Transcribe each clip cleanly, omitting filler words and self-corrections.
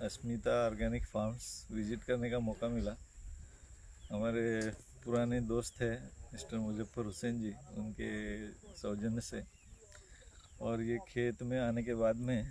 अस्मिता organic farms visit करने का मौका मिला। हमारे पुराने दोस्त हैं मिस्टर मुजफ्फर हुसैन जी, उनके सौजन्य से। और ये खेत में आने के बाद में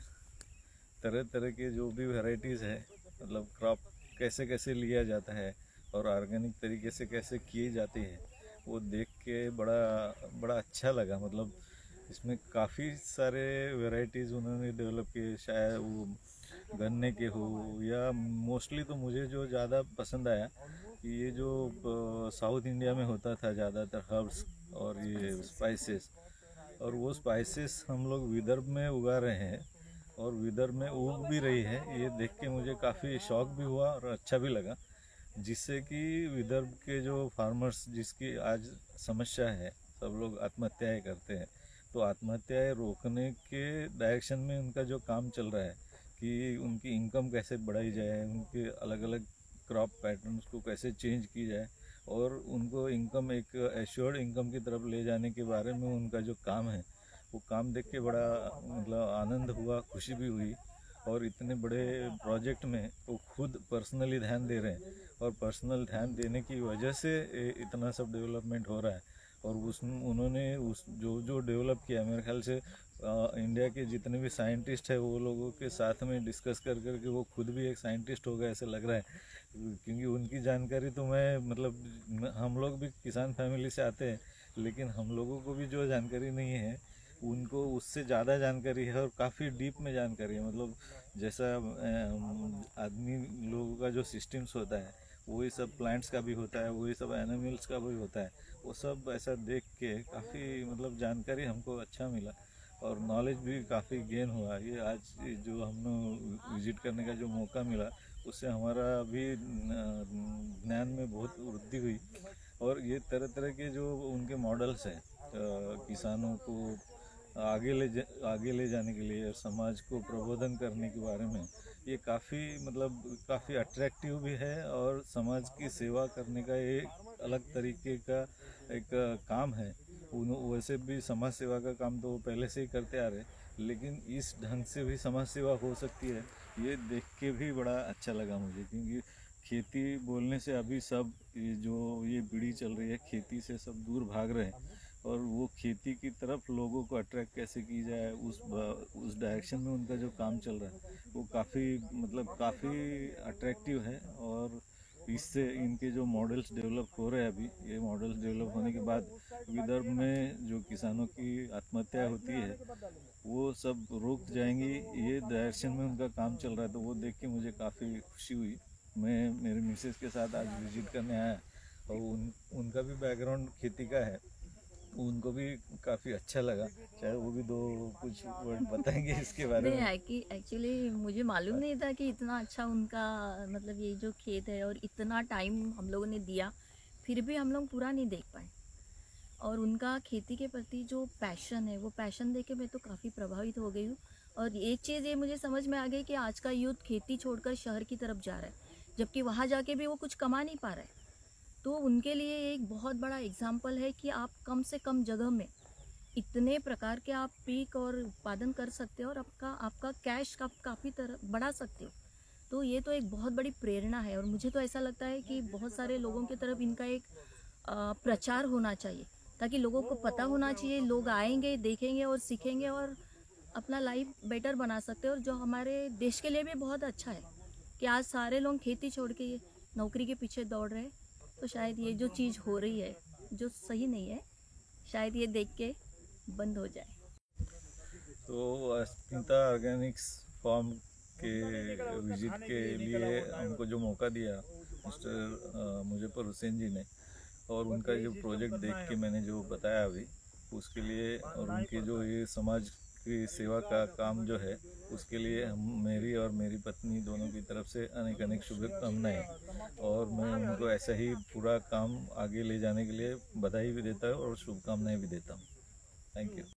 तरह तरह के जो भी वैरायटीज़ है, मतलब क्रॉप कैसे कैसे लिया जाता है और ऑर्गेनिक तरीके से कैसे किए जाते हैं, वो देख के बड़ा अच्छा लगा। मतलब इसमें काफ़ी सारे वैरायटीज़ उन्होंने डेवलप किए, शायद वो गन्ने के हो या मोस्टली तो मुझे जो ज़्यादा पसंद आया कि ये जो साउथ इंडिया में होता था ज़्यादातर हर्ब्स और ये स्पाइसेस, और वो स्पाइसेस हम लोग विदर्भ में उगा रहे हैं और विदर्भ में उग भी रही है। ये देख के मुझे काफ़ी शौक भी हुआ और अच्छा भी लगा, जिससे कि विदर्भ के जो फार्मर्स, जिसकी आज समस्या है, सब लोग आत्महत्याएं करते हैं, तो आत्महत्याएं रोकने के डायरेक्शन में उनका जो काम चल रहा है कि उनकी इनकम कैसे बढ़ाई जाए, उनके अलग अलग क्रॉप पैटर्न्स को कैसे चेंज की जाए और उनको इनकम, एक एश्योर्ड इनकम की तरफ ले जाने के बारे में उनका जो काम है, वो काम देख के बड़ा मतलब आनंद हुआ, खुशी भी हुई। और इतने बड़े प्रोजेक्ट में वो खुद पर्सनली ध्यान दे रहे हैं और पर्सनल ध्यान देने की वजह से इतना सब डेवलपमेंट हो रहा है। और उन्होंने जो जो डेवलप किया, मेरे ख्याल से इंडिया के जितने भी साइंटिस्ट हैं वो लोगों के साथ में डिस्कस कर करके वो खुद भी एक साइंटिस्ट हो गए ऐसे लग रहा है, क्योंकि उनकी जानकारी तो मैं मतलब हम लोग भी किसान फैमिली से आते हैं, लेकिन हम लोगों को भी जो जानकारी नहीं है उनको उससे ज़्यादा जानकारी है और काफ़ी डीप में जानकारी है। मतलब जैसा आदमी लोगों का जो सिस्टम्स होता है वही सब प्लांट्स का भी होता है, वही सब एनिमल्स का भी होता है। वो सब ऐसा देख के काफ़ी मतलब जानकारी हमको अच्छा मिला और नॉलेज भी काफ़ी गेन हुआ। ये आज जो हमने विज़िट करने का जो मौका मिला, उससे हमारा भी ज्ञान में बहुत वृद्धि हुई। और ये तरह तरह के जो उनके मॉडल्स हैं किसानों को आगे ले जाने के लिए और समाज को प्रबोधन करने के बारे में, ये काफ़ी अट्रैक्टिव भी है और समाज की सेवा करने का एक अलग तरीके का एक काम है। वैसे भी समाज सेवा का काम तो वो पहले से ही करते आ रहे, लेकिन इस ढंग से भी समाज सेवा हो सकती है, ये देख के भी बड़ा अच्छा लगा मुझे। क्योंकि खेती बोलने से अभी सब ये पीढ़ी चल रही है, खेती से सब दूर भाग रहे हैं और वो खेती की तरफ लोगों को अट्रैक्ट कैसे की जाए, उस डायरेक्शन में उनका जो काम चल रहा है वो काफ़ी अट्रैक्टिव है। और इससे इनके जो मॉडल्स डेवलप हो रहे हैं अभी, ये मॉडल्स डेवलप होने के बाद विदर्भ में जो किसानों की आत्महत्या होती है वो सब रुक जाएंगी, ये डायरेक्शन में उनका काम चल रहा है। तो वो देख के मुझे काफ़ी खुशी हुई। मैं मेरे मिसेस के साथ आज विजिट करने आया और उनका भी बैकग्राउंड खेती का है, उनको भी काफ़ी अच्छा लगा। शायद वो भी दो कुछ वर्ड बताएंगे इसके बारे में। नहीं, एक्चुअली मुझे मालूम नहीं था कि इतना अच्छा उनका मतलब ये जो खेत है, और इतना टाइम हम लोगों ने दिया फिर भी हम लोग पूरा नहीं देख पाए। और उनका खेती के प्रति जो पैशन है, वो पैशन देख के मैं तो काफ़ी प्रभावित हो गई हूँ। और एक चीज़ ये मुझे समझ में आ गई कि आज का यूथ खेती छोड़कर शहर की तरफ जा रहा है, जबकि वहाँ जाके भी वो कुछ कमा नहीं पा रहा है। तो उनके लिए एक बहुत बड़ा एग्जाम्पल है कि आप कम से कम जगह में इतने प्रकार के आप पीक और उत्पादन कर सकते हो और आपका कैश काफ़ी तरह बढ़ा सकते हो। तो ये तो एक बहुत बड़ी प्रेरणा है और मुझे तो ऐसा लगता है कि बहुत सारे लोगों की तरफ इनका एक प्रचार होना चाहिए, ताकि लोगों को पता होना चाहिए, लोग आएंगे, देखेंगे और सीखेंगे और अपना लाइफ बेटर बना सकते हैं। और जो हमारे देश के लिए भी बहुत अच्छा है कि आज सारे लोग खेती छोड़ के ये नौकरी के पीछे दौड़ रहे हैं। तो शायद ये जो चीज़ हो रही है जो सही नहीं है, शायद ये देख के बंद हो जाए। तो अस्मिता ऑर्गेनिक्स फार्म के विजिट के लिए हमको जो मौका दिया मिस्टर मुजफ्फर हुसैन जी ने, और उनका जो प्रोजेक्ट देख के मैंने जो बताया अभी, उसके लिए और उनके जो ये समाज की सेवा का काम जो है, उसके लिए मेरी और मेरी पत्नी दोनों की तरफ से अनेक अनेक शुभकामनाएं। और मैं उनको ऐसा ही पूरा काम आगे ले जाने के लिए बधाई भी देता हूँ और शुभकामनाएं भी देता हूँ। Thank you.